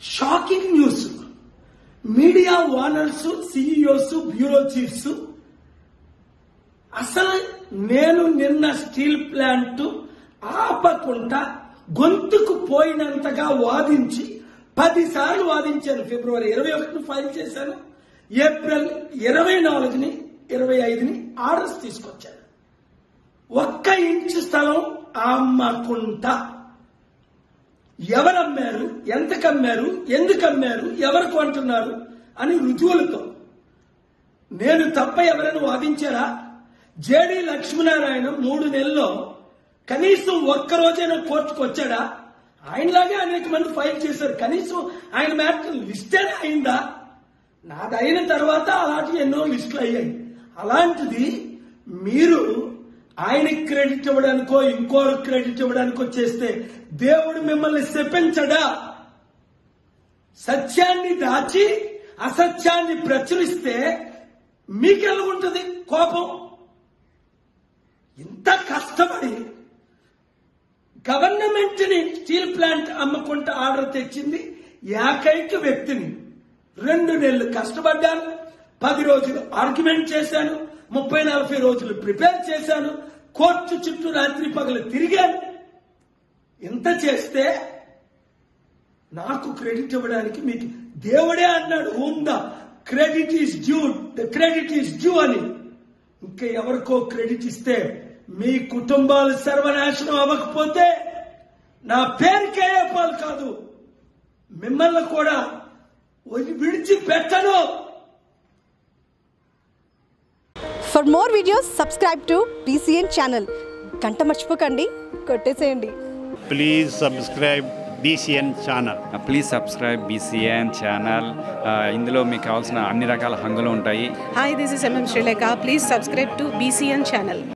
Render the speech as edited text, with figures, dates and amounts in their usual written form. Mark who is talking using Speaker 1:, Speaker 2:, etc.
Speaker 1: Shocking news. Media owners, CEOs, bureau chiefs అసలు నేను నిన్న స్టీల్ ప్లాంట్ ఆపకుండా గొంతుకు పోయినంతగా వాదించి 10 సార్లు వాదించాను. ఫిబ్రవరి 21ని ఫైల్ చేశాను. ఏప్రిల్ 24ని 25ని ఆర్డర్స్ తీసుకొచ్చాను. 1 ఇంచు స్థలం అమ్మకుండా ఎవరమ్మారు, ఎంతకు అమ్మారు, ఎందుకు అమ్మారు, ఎవరు కొంటున్నారు అని రుజువులతో. నేను తప్ప ఎవరైనా వాదించారా? జేడి లక్ష్మీనారాయణ 3 నెలల్లో కనీసం ఒక్కరోజైనా కోర్టుకు వచ్చాడా? ఆయనలాగే అనేక మంది ఫైల్ చేశారు. కనీసం ఆయన మ్యాటర్ లిస్టేనే అయిందా? నాది అయిన తర్వాత అలాంటి ఎన్నో లిస్టులు అయ్యాయి. అలాంటిది మీరు ఆయనకి క్రెడిట్ ఇవ్వడానికో ఇంకోరు క్రెడిట్ ఇవ్వడానికో చేస్తే దేవుడు మిమ్మల్ని శపించడా? సత్యాన్ని దాచి అసత్యాన్ని ప్రచురిస్తే మీకెలాగుంటుంది కోపం? ఇంత కష్టపడి గవర్నమెంట్ ని స్టీల్ ప్లాంట్ అమ్మకుంటా ఆర్డర్ తెచ్చింది ఏకైక వ్యక్తిని. 2 నెలలు కష్టపడ్డాను, 10 రోజులు ఆర్గ్యుమెంట్ చేశాను, 30-40 రోజులు ప్రిపేర్ చేశాను, కోర్టు చుట్టూ రాత్రి పగలు తిరిగాను. ఇంత చేస్తే నాకు క్రెడిట్ ఇవ్వడానికి మీకు దేవుడే అన్నాడు, whom the credit is due, the credit is due అని. ఇంకా ఎవరికో క్రెడిట్ ఇస్తే మీ కుటుంబాలు సర్వనాశనం అవ్వకపోతే నా పేరు కేయపాల్ కాదు, మిమ్మల్ని కూడా విడిచిపెట్టను.
Speaker 2: For more videos, subscribe to BCN channel. గంట మర్చిపోకండి, కొట్టేసేయండి.
Speaker 3: Please subscribe BCN channel.
Speaker 4: Please subscribe BCN channel. ఇందులో మీకు కావాల్సిన అన్ని రకాల హంగులు ఉంటాయి.
Speaker 5: Hi, this is MM Sri Lanka. Please subscribe to BCN channel.